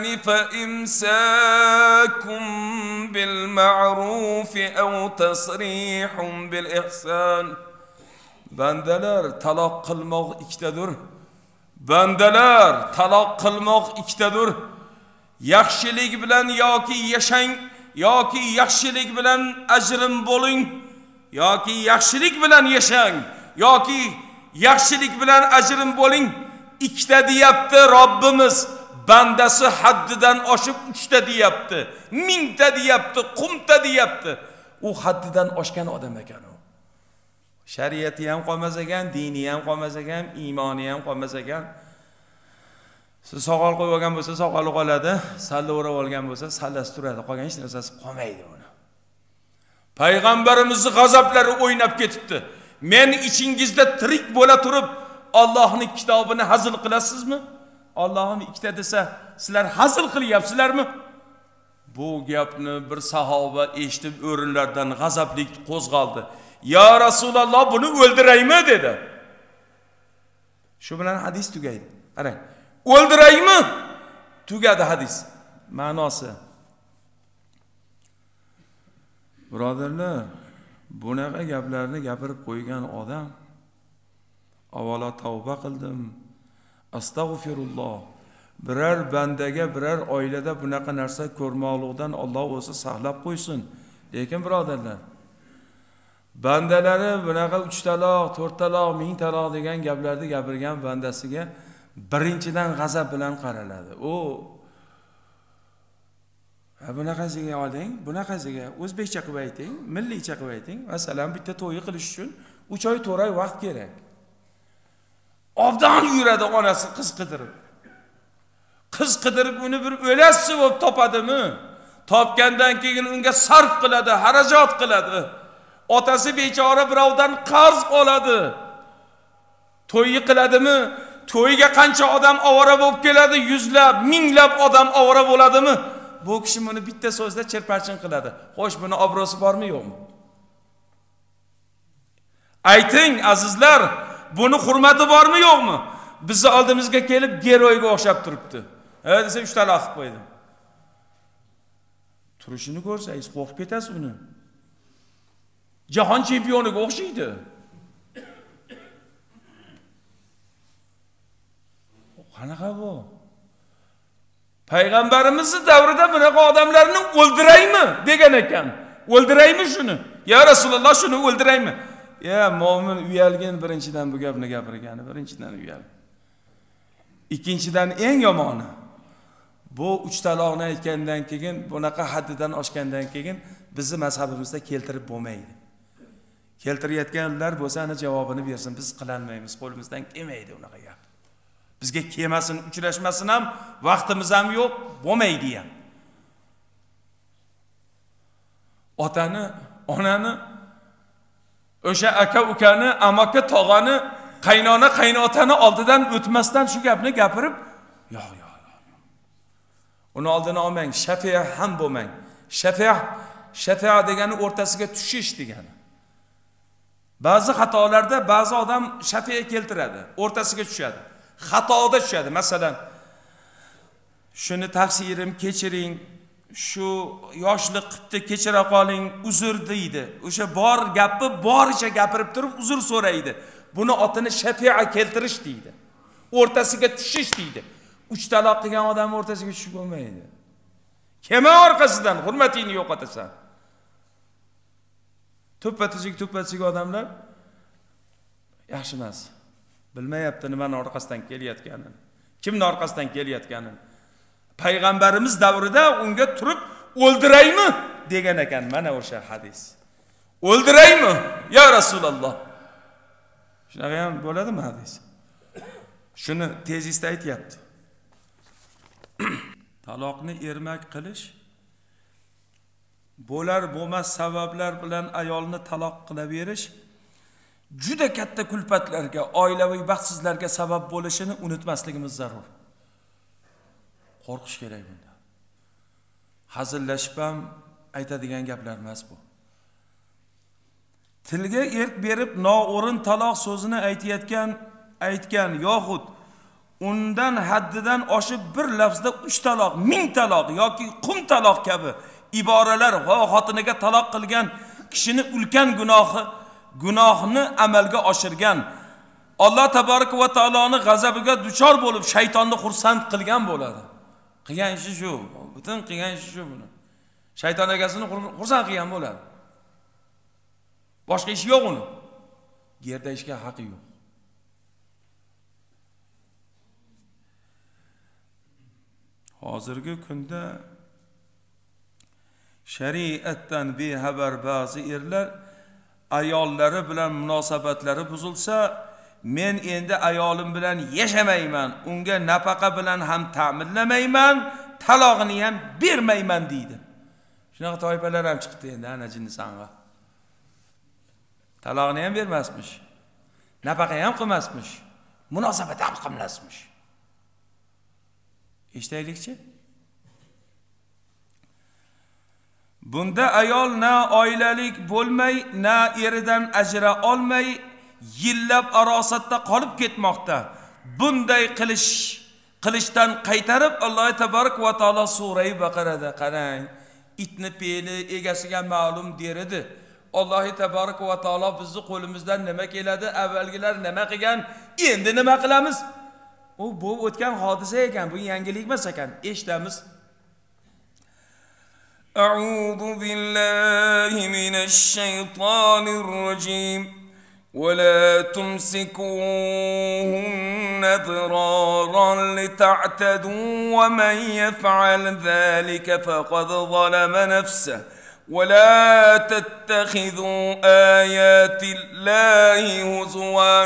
فإمساكم بالمعروف أو تصريح بالإحسان. Bandalar taloq qilmoq ikkitadir. Bandalar taloq qilmoq ikkitadir. Yaxshilik bilan yoki yashang, yoki yaxshilik bilan ajrim bo'ling, yoki yaxshilik bilan yashang, yoki yaxshilik bilan ajrim bo'ling. Ikkita deyapti Robbimiz. Bandasi haddidan oshib uchta deyapti. Mingta deyapti, qumta deyapti. U haddidan oshgan odam ekan u. Shariati ham qolmas ekan, dini ham qolmas ekan, iymoni ham qolmas ekan. Siz soqol qo'yib olgan bo'lsa, soqoli qoladi, salla o'rab olgan bo'lsa, sallasi turadi, qolgan hech narsasi qolmaydi uni. Payg'ambarimizning g'azablari o'ynab ketibdi. Men ichingizda tirik bo'la turib Allohning kitobini hazil qilasizmi? Allohim ikkita desa, sizlar hazil qilyapsizlarmi? Bu gapni bir sahoba eshitib o'rinlardan g'azablik qo'zg'aldi. "Ya Rasululloh, buni o'ldiraymi?" dedi. Shu bilan hadis tugaydi. Qarang. O'ldiraymi? Tugadi hadis. Ma'nosi: Birodarlar, bunaqa gaplarni gapirib qo'ygan odam avvalo tavba qildim, astag'firulloh. Biror bandaga, biror oilada bunaqa narsa ko'rmoqlikdan Alloh o'zi saqlab qo'ysin. Lekin birodarlar, bandalari bunaqa uch taloq, to'rt taloq, ming taloq degan gaplarni gapirgan bandasiga birinchidan g'azab bilan qaraladi. U bunaqasiga oling, bunaqasiga o'zbekcha qilib ayting, milliycha qilib ayting. Masalan, bitta to'y qilish uchun uch oy to'rt oy vaqt kerak. Obdan yuradi onasi qiz qidirib. Qiz qidirib uni bir o'lasi bo'lib topadimi? Topgandan keyin unga sarf qiladi, xarajat qiladi. Otasi bechora birovdan qarz oladi. To'yi qiladimi? To'yiga qancha odam ovora bo'lib keladi? Yuzlab, minglab odam ovora bo'ladimi? Bu kishi buni bitta so'zda chirparchin qiladi. Xo'sh, buni obro'si bormi, yo'qmi? Ayting azizlar, buni hurmati bormi, yo'qmi? Bizni oldimizga kelib geroyga o'xshab turibdi. Ha desa uch taloq qilib qo'ydim. Turishini ko'rsangiz qo'rqib ketasiz uni. Jahon chempioniga o'xshaydi. Qanaqa bu? Payg'ambarimizning davrida bunaqa odamlarni o'ldiraymi degan ekan. O'ldiraymi shuni? Ya Rasululloh, shuni o'ldiraymi? Ya mo'min uyalgin birinchidan bu gapni gapirgani, birinchidan uyalgin. Ikkinchidan eng yomoni bu uch taloqni aytgandan keyin, bunaqa haddidan oshgandan keyin bizni mazhabimizda keltirib bo'lmaydi. Keltirayotganlar bo'lsa, ana javobini bersin. Biz qilanmaymiz, qo'limizdan kelmaydi unaqa gap. Bizga kelmasin, uchrashmasin ham, vaqtimiz ham yo'q, bo'lmaydi ham. Otani, onani, o'sha aka ukani, amaki tog'ani, qaynona qaynotani oldidan o'tmasdan shu gapni gapirib, yo'q, yo'q, yo'q. Uni oldini olmang, shafiya ham bo'lmang. Shafiya, shafiya degani o'rtasiga tushish degani. Ba'zi xatolarda ba'zi odam shafiya keltiradi, o'rtasiga tushadi. Xatoda tushadi. Masalan, shuni taqsirim, kechiring, shu yoshlik qilibdi, kechira qoling, uzr deydi. O'sha bor gapni boricha gapirib turib uzr so'raydi. Buni otini shafiya keltirish deydi. O'rtasiga tushish deydi. Uch taloq qilgan odam o'rtasiga tushib bo'lmaydi. Kema orqasidan hurmatingni yo'qotasan. To'ppa-tuzuk, to'ppa-tuzuk odamlar yaxshi emas. Bilmayapti nimaning orqasidan kelayotganini, kimning orqasidan kelayotganini. Payg'ambarimiz davrida unga turib o'ldiraymi degan ekan. Mana o'sha hadis. O'ldiraymi ya Rasululloh. Shunaqa ham bo'ladimi hadis? Shuni tezisda aytayapti. Taloqni ermak qilish bo'lar bo'lmas sabablar bilan ayolni taloq qilaverish juda katta kulfatlarga, oilaviy baxtsizlarga sabab bo'lishini unutmasligimiz zarur. Qo'rqish kerak bunda. Hazillashib ham aytadigan gaplar emas bu. Tilga erk berib noo'rin taloq so'zini aytayotgan, aytgan yoxud undan haddidan oshib bir lafzda uch taloq, ming taloq yoki qum taloq kabi iboralar va xotiniga taloq qilgan kishini ulkan gunohi, gunohni amalga oshirgan, Alloh taborak va taoloning g'azabiga duchor bo'lib shaytonni xursand qilgan bo'ladi. Qilgan ishi shu, butun qilgan ishi shu buni. Shayton egasini xursand qilgan bo'ladi. Boshqa ish yo'q uni. Gerdayishga haqqi yo'q. Hozirgi kunda shariatdan bexabar ba'zi erlar ayollari bilan munosabatlari buzilsa, men endi ayolim bilan yashamayman, unga nafaqa bilan ham ta'minlamayman, talog'ini ham bermayman deydi. Shunaqa toifalar ham chiqdi endi ana jinnisanga. Talog'ini ham bermasmish, nafaqa ham qilmasmish, munosabat ham qilmasmish. Eshitaylikchi? Bunda ayol na oilalik bo'lmay, na eridan ajra olmay, yillab arosatda qolib ketmoqda. Bunday qilish, qilishdan qaytarib Alloh taborak va taolo sura-i Baqarada qarang, itni peli egasiga ma'lum der edi. Alloh taborak va taolo bizni qo'limizdan nima keladi, avvalgilar nima qilgan, endi nima qilamiz? U bu o'tgan hodisa ekan, bu yangilik emas ekan. Eshitamiz. A'udhu billahi minash shaytonir rojim. ولا تمسكوهن ضرارا لتعتدوا ومن يفعل ذلك فقد ظلم نفسه ولا تتخذوا آيات الله هزوا.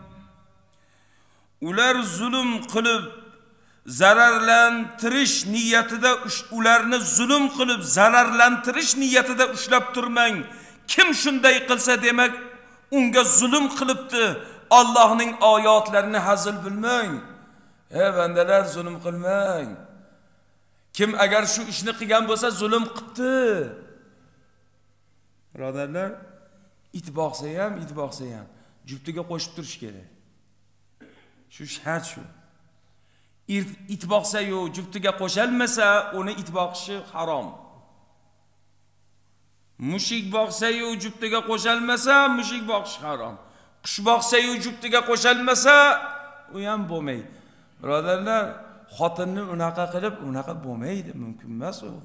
Ular zulm qilib zararlantirish niyatida ularni zulm qilib zararlantirish niyatida ushlab turmang. Kim shunday qilsa demak unga zulm qilibdi. Allohning oyatlarini hazil bilmang. Ey bandalar, zulm qilmang. Kim agar shu ishni qilgan bo'lsa zulm qilibdi. Birodarlar, it boqsa ham, it boqsa ham juftiga qo'shib turish kerak. Shu shart shu. It boqsa-yu juftiga qo'shilmasa, uni it boqishi harom. Mushik boqsa-yu juftiga qo'shilmasa, mushik boqish harom. Qush boqsa-yu juftiga qo'shilmasa, u ham bo'lmaydi. Birodarlar, xotinni unaqa qilib, unaqa bo'lmaydi, mumkin emas u.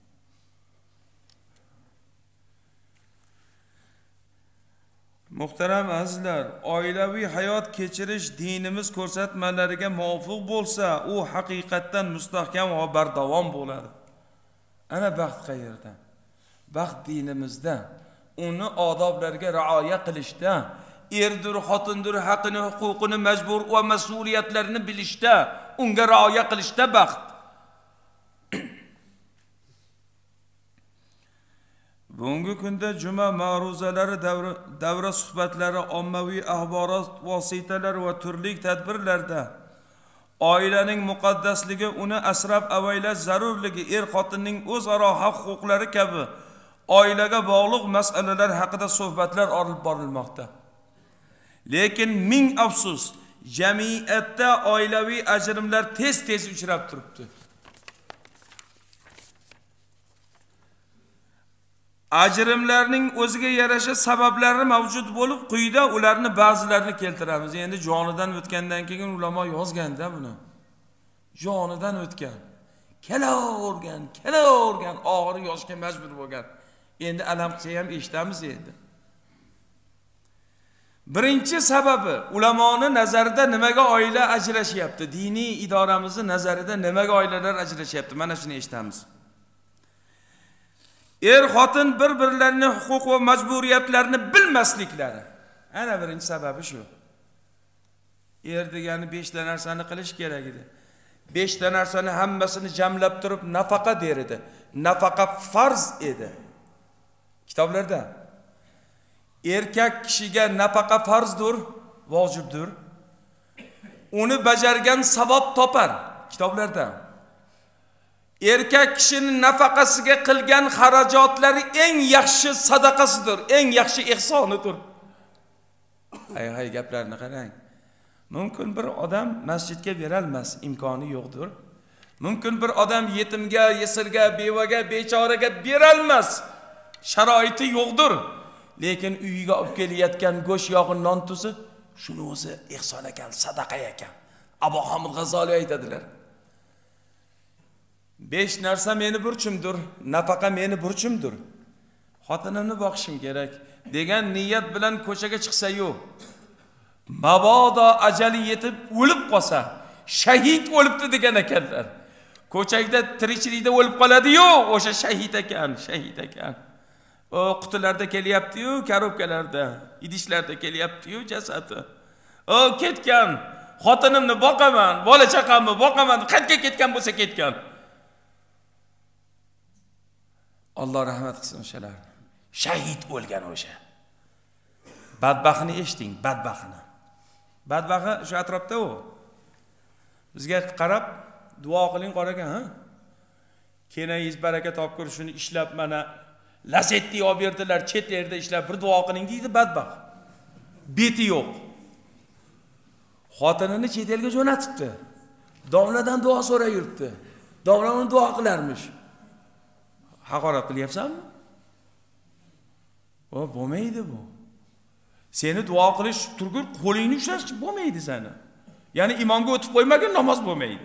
Muhtaram azizlar, oilaviy hayot kechirish dinimiz ko'rsatmalariga muvofiq bo'lsa, u haqiqatdan mustahkam va bardavom bo'ladi. Ana baxt qayerda? Baxt dinimizda, uni odoblarga rioya qilishda, erdir, xotindir, haqqini, huquqini, majbur va mas'uliyatlarini bilishda, unga rioya qilishda baxt. Bugungi kunda juma ma'ruzalari, davra, davra suhbatlari, ommaviy axborot vositalari va turli tadbirlarda oilaning muqaddasligi, uni asrab avaylash zarurligi, er xotinning o'zaro haq-huquqlari kabi oilaga bog'liq masalalar haqida suhbatlar olib borilmoqda. Lekin ming afsus, jamiyatda oilaviy ajrimlar tez-tez uchrab turibdi. Ajrimlarning o'ziga yarasha sabablari mavjud bo'lib, quyida ularni ba'zilarini keltiramiz. Endi jonidan o'tgandan keyin ulamo yozganda buni. Jonidan o'tgan, kelavergan, kelavergan, og'ir yoshga majbur bo'lgan. Endi alam qilsa ham eshitamiz endi. Birinchi sababi, ulamoning nazarida nimaga oila ajrashyapti? Diniy idoramizning nazarida nimaga oilalar ajrashyapti? Mana shuni eshitamiz. Er xotin bir-birlarining huquq va majburiyatlarini bilmasliklari. Ana birinchi sababi shu. Er degani besh ta narsani qilish kerak edi. besh ta narsani hammasini jamlab turib nafaqa der edi. Nafaqa farz edi. Kitoblarda erkak kishiga nafaqa farzdir, vojibdir. Uni bajargan savob topar. Kitoblarda erkak kishining nafaqasiga qilgan xarajotlari eng yaxshi sadaqasidir, eng yaxshi ihsonidir. Hay hay gaplarni qarang. Mumkin bir odam masjidga berolmas, imkoni yo'qdir. Mumkin bir odam yetimga, yesirga, bevaga, bechoraga berolmas, sharoiti yo'qdir. Lekin uyiga olib kelayotgan go'sht, yog'i, non tuzi shuni o'zi ihson ekan, sadaqa ekan. Abu Hamid G'azali aytadilar. besh narsa meni burchimdir, nafaqa meni burchimdir. Xotinimni boqishim kerak degan niyat bilan ko'chaga chiqsa-yu, mabodo ajali yetib o'lib qolsa, shahid o'libdi degan ekanlar. Ko'chakda tirikchilikda o'lib qoladi-yu, o'sha shahid ekan, shahid ekan. O qutilarda kelyapti-yu, korobkalarda, idishlarda kelyapti-yu jasadi. O ketgan, xotinimni boqaman, bola chaqamni boqaman, qayerga ketgan bo'lsa ketgan. Alloh rahmat qilsin o'shalar. Shahid bo'lgan o'sha. Badbaxtni eshiting, badbaxtni. Badbaxti shu atrofda u. Bizga qarab duo qiling qoragan, ha? Kenayingiz baraka topkur, shuni ishlab mana lasetni olib berdilar, chet yerda ishlab bir duo qiling deydi badbaxt. Beti yo'q. Xotinini chet elga jo'natibdi. Domladan duo so'ray yuribdi. Domla uni duo qilarmish. Haqorat qilyapsanmi? O bo'lmaydi bu. Seni duo qilish turgur qo'lingni ushlash bo'lmaydi seni. Ya'ni imonga o'tib qo'ymagan namoz bo'lmaydi.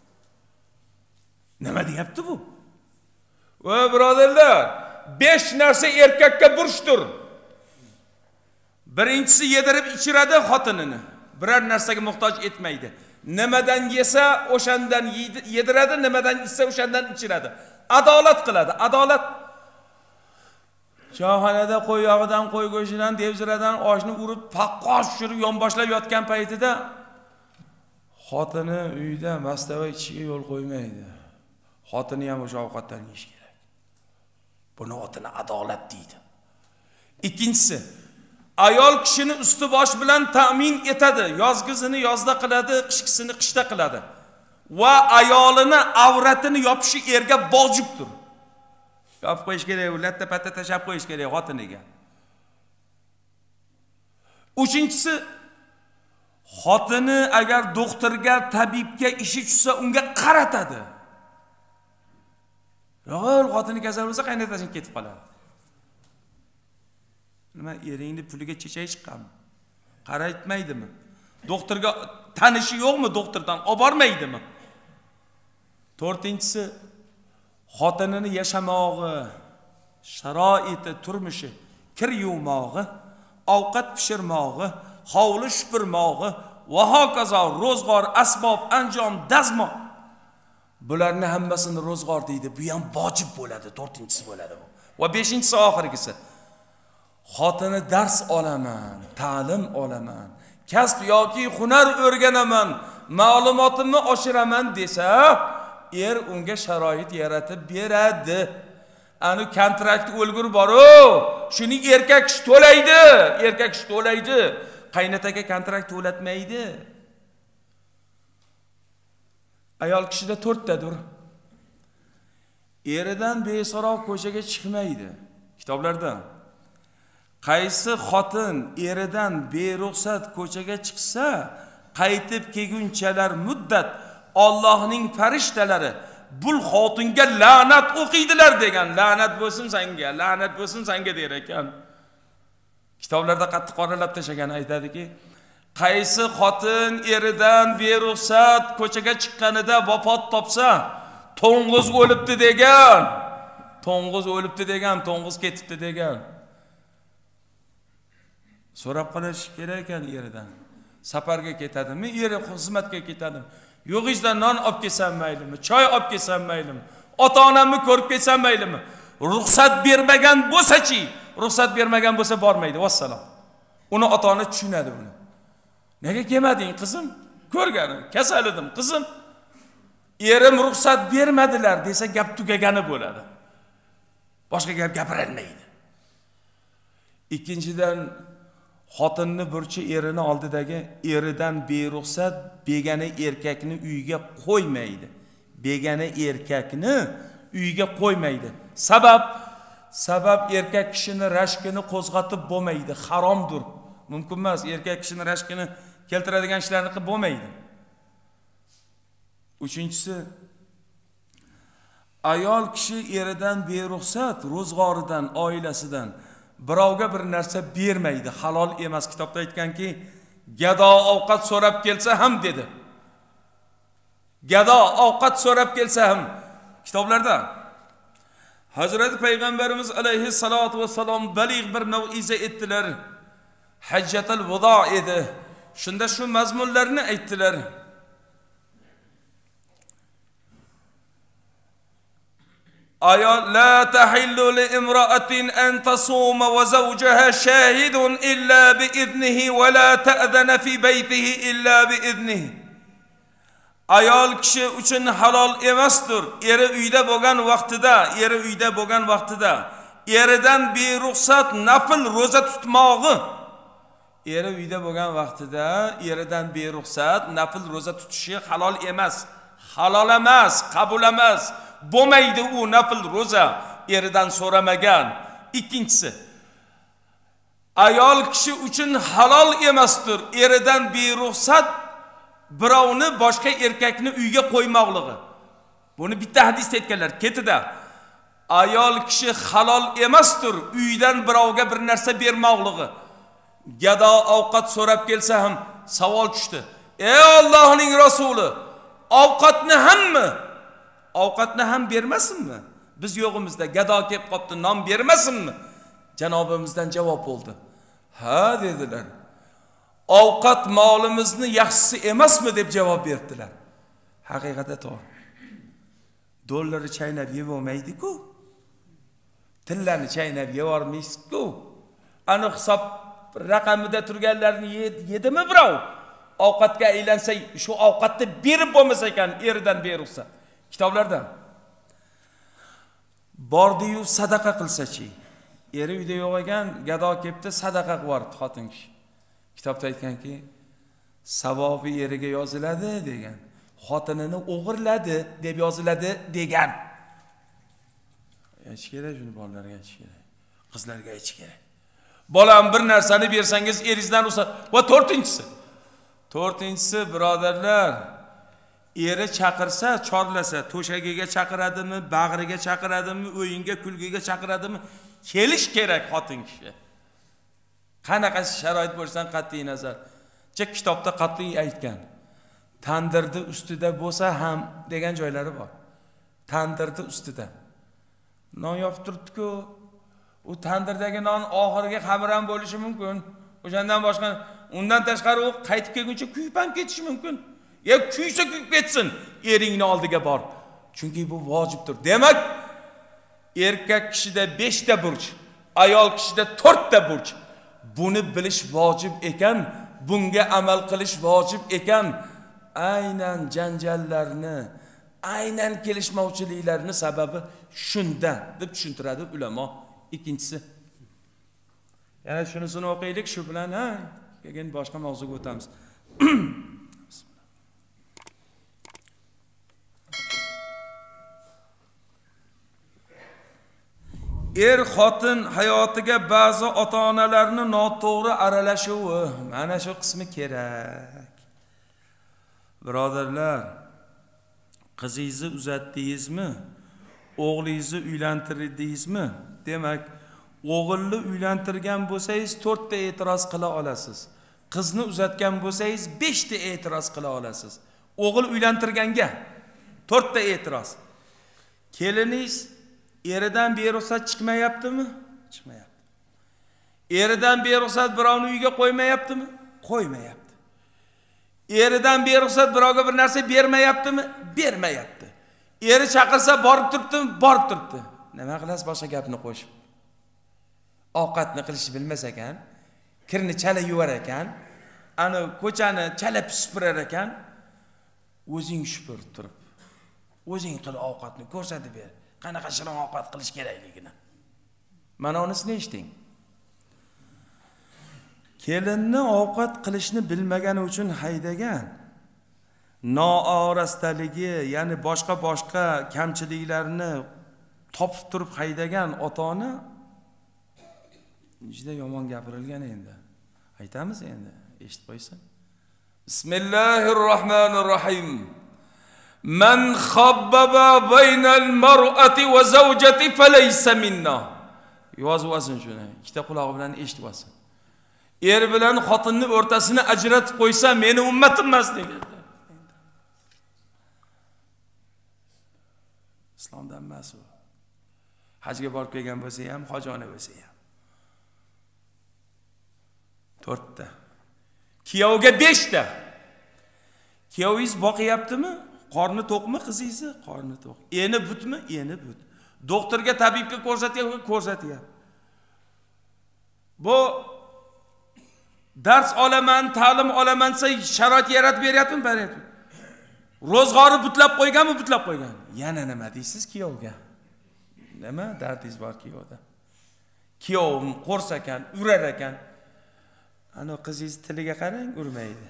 Nima deyapti bu? O birodarlar, besh narsa erkakka burchdir. Birinchisi yedirib ichiradi xotinini. Biror narsaga muhtoj etmaydi. Nimadan yesa o'shandan yediradi, nimadan ichsa o'shandan ichiradi. Adolat qiladi, adolat. Choyxonada qo'y yog'idan, qo'y go'shtidan, devziradan oshni urib, paqqos tushirib yonboshlab yotgan paytida xotini uyda mastava ichishiga yo'l qo'ymaydi. Xotini ham o'sha ovqatdan yeyish kerak. Buni otini adolat deydi. Ikkinchisi, ayol kishini usti bosh bilan ta'min etadi. Yozgizini yozda qiladi, qishkisini qishda qiladi. Va ayolini avratini yopishi erga vojibdir. Yopib qo'yish kerak, latta patta tashab qo'yish kerak xotiniga. Uchinchisi, xotini agar doktorga, tabibga ishi tushsa, unga qaratadi. Yo'q, xotini kasal bo'lsa qaynatasini ketib qoladi. Nima, eringni puliga chechak chiqqanmi? Qaraytmaydimi? Doktorga tanishi yo'qmi, doktordan olib bormaydimi? To'rtinchisi, xotinini yashamog'i, sharoiti, turmushi, kir yuvmog'i, ovqat pishirmog'i, hovli supurmog'i va hokazo ro'zg'or, asbob, anjom, dazmo. Bularni hammasini ro'zg'or deydi. Bu ham vojib bo'ladi, to'rtinchisi bo'ladi bu. Va beshinchisi oxirgisi. Xotini dars olaman, ta'lim olaman, kasb yoki hunar o'rganaman, ma'lumotimni oshiraman desa, er unga sharoit yaratib beradi. Ani kontrakt o'lgur bor-u, shuni erkak kishi to'laydi, erkak kishi to'laydi. Qaynataga kontrakt to'latmaydi. Ayol kishida to'rttadir. Eridan beso'roq ko'chaga chiqmaydi. Kitoblarda qaysi xotin eridan beruxsat ko'chaga chiqsa, qaytib kelgunchalar muddat Allohning farishtalari bu xotinga la'nat o'qiydilar degan. La'nat bo'lsin senga, la'nat bo'lsin senga der ekan. Kitoblarda qattiq qoralab tashagan aytadiki, qaysi xotin eridan beruxsat ko'chaga chiqqanida vafot topsa, to'ng'iz o'libdi degan. To'ng'iz o'libdi degan, to'ng'iz ketibdi degan. So'rab qolish kerak ekan eridan. Safarga ketadimi, eri xizmatga ketadimi? Yo'g'ingizdan non olib kelsam maylimi, choy olib kelsam maylimi, ota-onamni ko'rib kelsam maylimi? Ruxsat bermagan bo'lsa-chi, ruxsat bermagan bo'lsa bormaydi, vassalom. Uni ota-ona tushunadi buni. Nega kelmading qizim? Ko'rganim, kasal edim qizim. Erim ruxsat bermadilar desa gap tugagani bo'ladi. Boshqa gap gapirolmaydi. Ikkinchidan, xotinni burchi erini oldidagi eridan beruxsat begona erkakni uyiga qo'ymaydi. Begona erkakni uyiga qo'ymaydi. Sabab sabab erkak kishini rashkini qo'zg'atib bo'lmaydi, haromdir. Mumkin emas, erkak kishini rashkini keltiradigan ishlarni qilib bo'lmaydi. Uchinchisi, ayol kishi eridan beruxsat, ro'zg'oridan, oilasidan birovga bir narsa bermaydi, halol emas. Kitobda aytganki, gado ovqat so'rab kelsa ham dedi. Gado ovqat so'rab kelsa ham kitoblarda Hazreti Peygamberimiz aleyhissalatu vesselam baligh bir mav'iza ettiler. Hajjatul Vado edi. Shunda shu mazmunlarni aytdilar. Ayol la tahillu li imra'atin an tasuma wa zawjaha shahidun illa bi idnihi wa la ta'dana fi baytihi illa bi idnihi. Ayol kishi uchun halol emasdir. Eri uyda bo'lgan vaqtida, eri uyda bo'lgan vaqtida eridan beruxsat nafl roza tutmog'i. Eri uyda bo'lgan vaqtida eridan beruxsat nafl roza tutishi halol emas. Halol emas, qabul emas. Bo'lmaydi u nafl roza eridan so'ramagan. Ikkinchisi, ayol kishi uchun halol emasdir eridan beruxsat birovni boshqa erkakni uyga qo'ymoqligi. Buni bitta hadisda aytganlar. Ketida ayol kishi halol emasdir uydan birovga bir narsa bermoqligi. Gado ovqat so'rab kelsa ham savol tushdi. Ey Allohning rasuli, ovqatni hammi ovqatni ham bermasinmi? Biz yo'g'imizda gado kelib qopti, non bermasinmi? Janobimizdan javob bo'ldi. Ha dedilar. Ovqat molimizni yaxshisi emasmi deb javob berdilar. Haqiqatda to'g'ri. Dollarni chaynab yeb olmaydi-ku. Tillarni chaynab yeb olmaysiz-ku. Ani hisob raqamida turganlarni yedimi birov? Ovqatga aylansa, shu ovqatni berib bo'lmasa ekan eridan beruxsat. Kitoblarda bordi-yu sadaqa qilsa-chi. Eri uyda yo'q ekan, gado kelibdi, sadaqa qilib xotin kishi. Kitobda aytganki, savobi eriga yoziladi degan. Xotinini o'g'irladi deb yoziladi degan. Aytish kerak, shuni bolalarga aytish kerak. Qizlarga aytish kerak. Bolam bir narsani bersangiz eringizdan ruxsat. Va to'rtinchisi. To'rtinchisi birodarlar, eri chaqirsa, chorlasa, to'shagiga chaqiradimi, bag'riga chaqiradimi, o'yinga, kulgiga chaqiradimi, kelish kerak xotin kishi. Qanaqa sharoit bo'lsa qat'iy nazar. Che kitobda qat'iy aytgan. Tandirni ustida bo'lsa ham degan joylari bor. Tandirni ustida. Non yopib turibdi-ku. U tandirdagi non oxirgi xamir ham bo'lishi mumkin. O'shandan boshqa, undan tashqari u qaytib kelguncha kuyib ham ketishi mumkin. Ya kuysa kuyib ketsin, eringni oldiga bor. Chunki bu vojibdir. Demak, erkak kishida besh ta burch, ayol kishida to'rt ta burch. Buni bilish vojib ekan, bunga amal qilish vojib ekan. Aynan janjallarni, aynan kelishmovchiliklarni sababi shunda deb tushuntiradi ulamo. Ikkinchisi, yana shunisini o'qiylik, shu bilan ha, keyin boshqa mavzuga o'tamiz. Er xotin hayotiga ba'zi ota-onalarning noto'g'ri aralashuvi, mana shu qismi kerak. Birodarlar, qizingizni uzatdingizmi? O'g'lingizni uylantirdingizmi? Demak, o'g'ilni uylantirgan bo'lsangiz to'rt ta e'tiroz qila olasiz. Qizni uzatgan bo'lsangiz besh ta e'tiroz qila olasiz. O'g'il uylantirganga to'rt ta e'tiroz. Keliningiz eridan beruxsat chiqmayaptimi? Chiqmayapti. Eridan beruxsat birovni uyga qo'ymayaptimi? Qo'ymayapti. Eridan beruxsat birovga bir narsa bermayaptimi? Bermayapti. Eri chaqirsa borib turibdimi? Borib turibdi. Nima qilasiz boshqa gapni qo'shib? Ovqatni qilishni bilmas ekan, kirni chala yuvar ekan, ani ko'chani chala supurar ekan, o'zing supurib turib, o'zing qil ovqatni ko'rsatib ber. Qanaqa shirin ovqat qilish kerakligini. Mana unisini eshiting. kelinni ovqat qilishni bilmagani uchun haydagan, noorastaligi, ya'ni boshqa boshqa kamchiliklarni topib turib haydagan ota-ona juda yomon gapirilgan endi. Aytamiz endi, eshitib qo'ysin. Bismillahirrohmanirrohim. Man khabbaba baynal mar'ati va zawjati falaysa minna. Yozib olsin shuni. Ikkita qulog'i bilan eshitib olsin. Er bilan xotinning o'rtasini ajratib qo'ysa, meni ummatim emas degan. Islomdan emas u. Hajga borib kelgan bo'lsa ham, hojona bo'lsa ham. to'rtta. Kuyovga beshta. Kuyovingiz boqyaptimi? Qorni to'qmi qizingizni? Qorni to'q. Eni butmi? Eni but. Doktorga, tabibga ko'rsatyapti, ko'rsatyapti. Bu dars olaman, ta'lim olaman desa sharoit yaratib beryaptimi, beryaptimi? Ro'zg'ori butlab qo'yganmi, butlab qo'ygan. Yana nima deysiz kuyovga? Nima dardingiz bor kuyovda? Kuyovim qo'rsa ekan, urar ekan. Ana qizingiz tiliga qarang, urmaydi.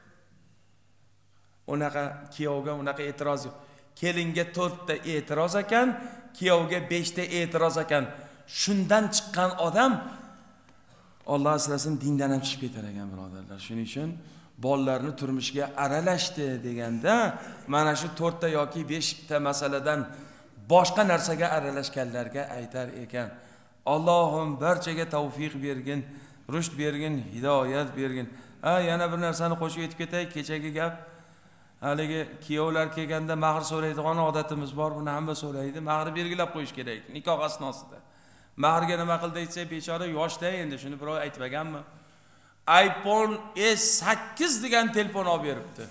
Unaqa kuyovga unaqa e'tiroz yo'q. Kelinga to'rtta e'tiroz ekan, kuyovga beshta e'tiroz ekan. Shundan chiqqan odam Alloh asrasin dindan ham chiqib ketar ekan, birodarlar. Shuning uchun bolalarni turmushga aralashdi deganda, mana shu to'rtta yoki beshta masaladan boshqa narsaga aralashganlarga aytar ekan. Allohim barchaga tavfiq bergin, rushd bergin, hidoyat bergin. Ha, yana bir narsani qo'shib aytib ketay, kechagi gap. Haligi kuyovlar kelganda mahr so'raydigan odatimiz bor, buni hamma so'raydi. Mahrni belgilab qo'yish kerak nikoh asnosida. Mahrga nima qildi desa, bechora yoshda endi, shuni birov aytmaganmi? iPhone S sakkiz degan telefon olib beribdi.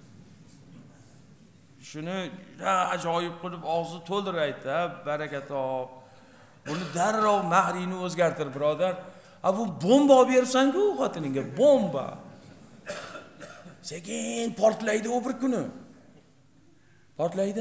Shuni ajoyib qilib og'zi to'ldirib aytdi, baraka top. Buni darrov mahrini o'zgartir, birodar. Ha, bu bomba olib bersan-ku xotiningga, bomba. Sekin portlaydi o bir kuni. Portlaydi.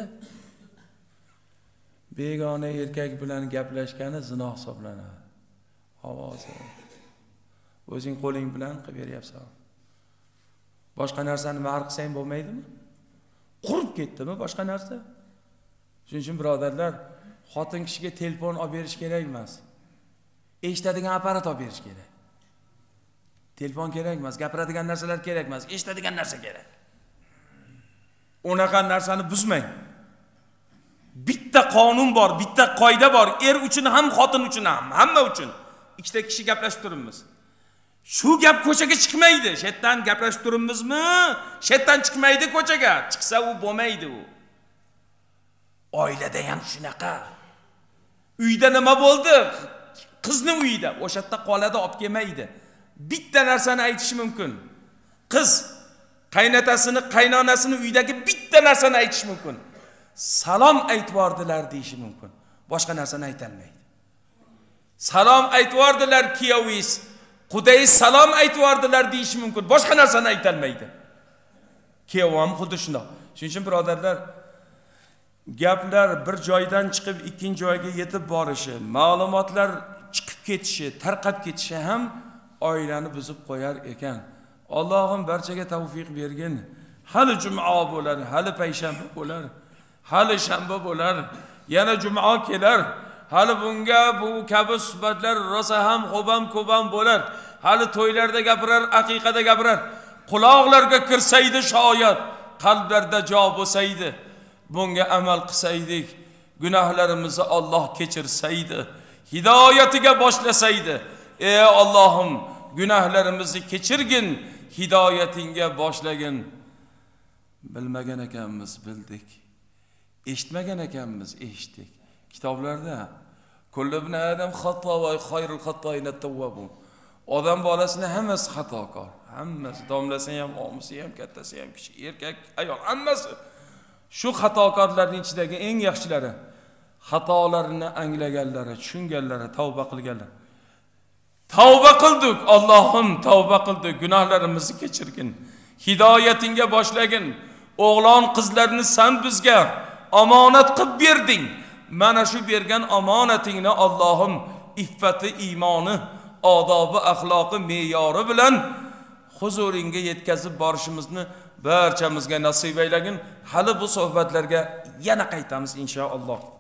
Begona erkak bilan gaplashgani zino hisoblanadi. Ovozi. O'zing qo'ling bilan qilib beryapsan. Boshqa narsani mahr qilsang bo'lmaydimi? Qurib ketdimi boshqa narsa? Shuning uchun birodarlar, xotin kishiga telefon olib berish kerak emas. Eshitadigan apparat olib berish kerak. Telefon kerak emas, gapiradigan narsalar kerak emas, eshitadigan narsa kerak. Unaqa narsani buzmang. Bitta qonun bor, bitta qoida bor. Er uchun ham, xotin uchun ham, hamma uchun. Ikkita kishi gaplashib turibmiz. Shu gap ko'chaga chiqmaydi. Shetdan gaplashib turibmizmi? Shetdan chiqmaydi ko'chaga. Chiqsa u bo'lmaydi u. Oilada ham shunaqa. Uyda nima bo'ldi? Qizni uyida, o'sha yerda qoladi, olib kelmaydi. Bitta narsani aytish mumkin. Qiz qaynatasini, qaynonasini uydagi bitta narsani aytish mumkin. Salom aytvordilar deyishi mumkin. Boshqa narsani aytolmaydi. Salom aytvordilar kuyovingiz, Xudoy salom aytvordilar deyishi mumkin. Boshqa narsani aytolmaydi. Kuyovam xuddi shunday. Shuning uchun birodarlar, gaplar bir joydan chiqib ikkinchi joyga yetib borishi, ma'lumotlar chiqib ketishi, tarqab ketishi ham oilani buzib qo'yar ekan. Allohim barchaga tavfiq bergin. Hali juma bo'lar, hali payshanba bo'lar, hali shanba bo'lar, yana juma kelar. Hali bunga bu kabi suhbatlar rosa ham xo'bam ko'bam bo'lar. Hali to'ylarda gapirar, aqiqada gapirar. Quloqlarga kirsaydi shoyat, qalblarda jo bo'lsaydi, bunga amal qilsaydik, gunohlarimizni Alloh kechirsaydi, hidoyatiga boshlasaydi. Ey Allohim, gunohlarimizni kechirgin, hidoyatingga boshlagin. Bilmagan ekanmiz, bildik. Eshitmagan ekanmiz, eshitdik. Kitoblarda kullu ibn adam xato va xayrul xatoina tawwabun. Odam bolasini hammasi xatokor. Hammasi, domlasi ham, omisi ham, kattasi ham, kishi, erkak, ayol, hammasi. Shu xatokorlarning ichidagi eng yaxshilari, xatolarini anglaganlari, tushunganlari, tavba qilganlar. Tavba qildik, Allohim tavba qildik, gunohlarimizni kechirgin. Hidoyatingga boshlagin. O'g'lon qizlarni sen bizga omonat qilib berding. Mana shu bergan omonatingni Allohim iffati, iymoni, odobi, axloqi, me'yori bilan huzuringga yetkazib borishimizni barchamizga nasib aylagin. Hali bu suhbatlarga yana qaytamiz inshaalloh.